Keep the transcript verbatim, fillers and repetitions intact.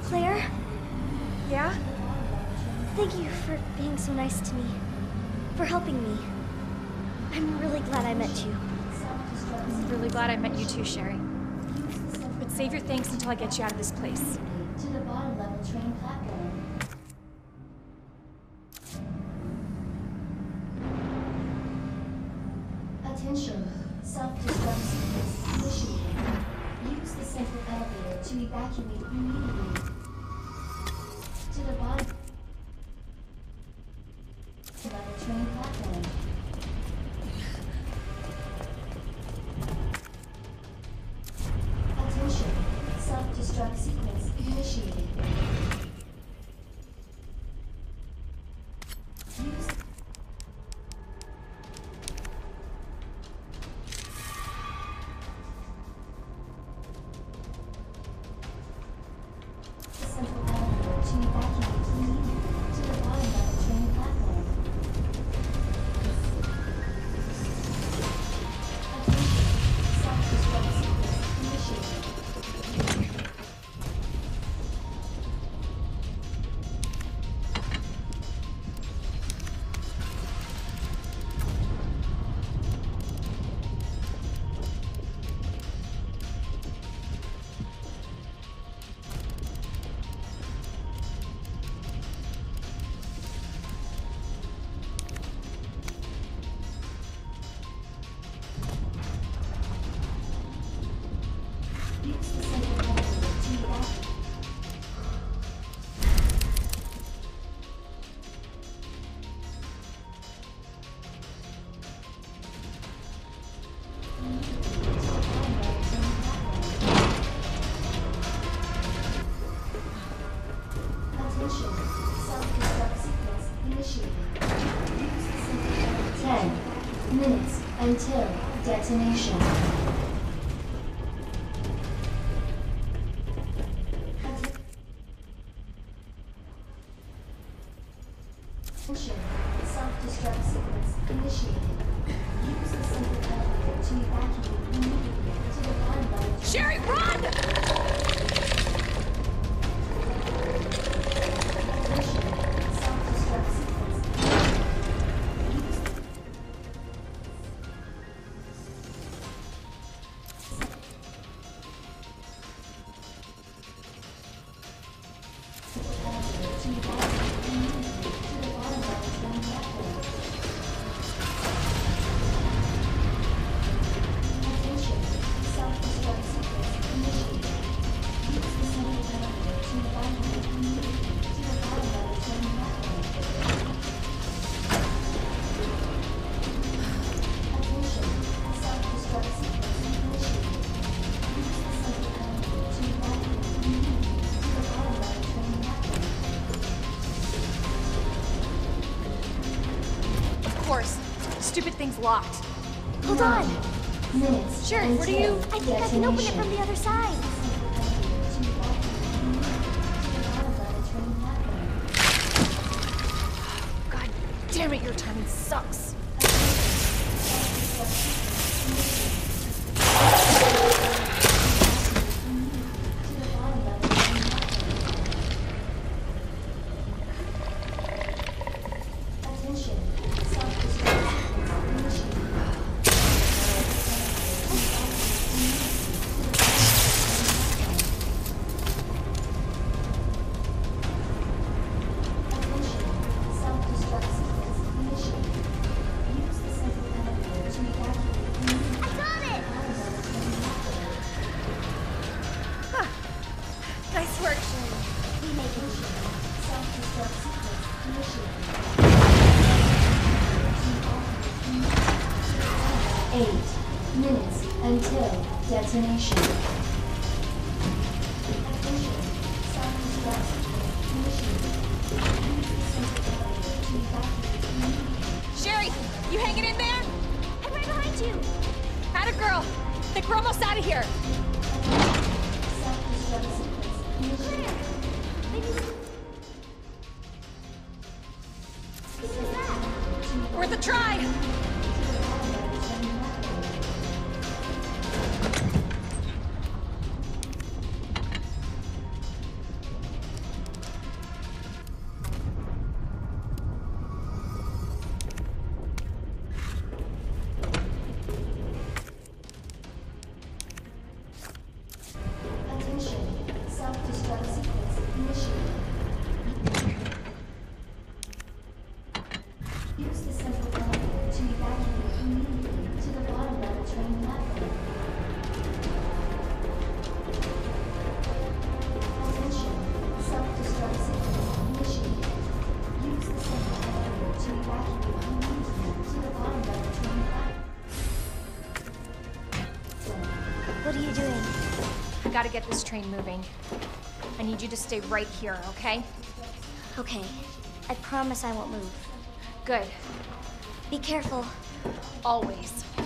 Claire? Yeah? Thank you for being so nice to me. For helping me. I'm really glad I met you. I'm really glad I met you too, Sherry. But save your thanks until I get you out of this place. To the bottom level train platform. Attention, self-destruct sequence initiated. Use the central elevator to evacuate immediately. To the bottom level train platform. Attention, self-destruct sequence initiated. Use the central elevator to evacuate immediately to the bottom level train platform. Attention, self-destruct sequence initiated. Use the central elevator to evacuate. Attention, self-destruct sequence initiated. Use the central elevator. Ten minutes until detonation. Attention, self-destruct sequence initiated. Use the central elevator to evacuate immediately to the bottom level. Sherry, run! Attention, self-destruct sequence initiated. Use the central elevator to evacuate immediately to the bottom level train platform. Attention, self-destruct sequence initiated. Use the central elevator to evacuate immediately to the bottom level train platform. Attention, self-destruct sequence initiated. Use the central elevator to evacuate immediately to the bottom level train platform. Of course. Stupid thing's locked. Hold on! Minutes. Sure, what do you- I think I can open it from the other side. God damn it, your timing sucks. Attention, self-destruct sequence Attention, self-destruct sequence initiated. Use the central elevator to evacuate immediately. I got it! Huh. Nice work, Sherry. Remake Self-destruct sequence initiated. Eight minutes until detonation. Attention, self-destruct sequence initiated. Use the central elevator to evacuate immediately. Sherry, you hanging in there? I'm right behind you! Atta girl. Think we're almost out of here. Self-destruct sequence initiated. Claire! Maybe... What was that? Worth a try. gotta get this train moving. I need you to stay right here, okay? Okay. I promise I won't move. Good. Be careful. Always.